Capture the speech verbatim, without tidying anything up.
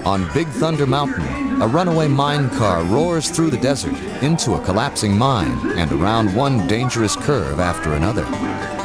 On Big Thunder Mountain, a runaway mine car roars through the desert into a collapsing mine and around one dangerous curve after another.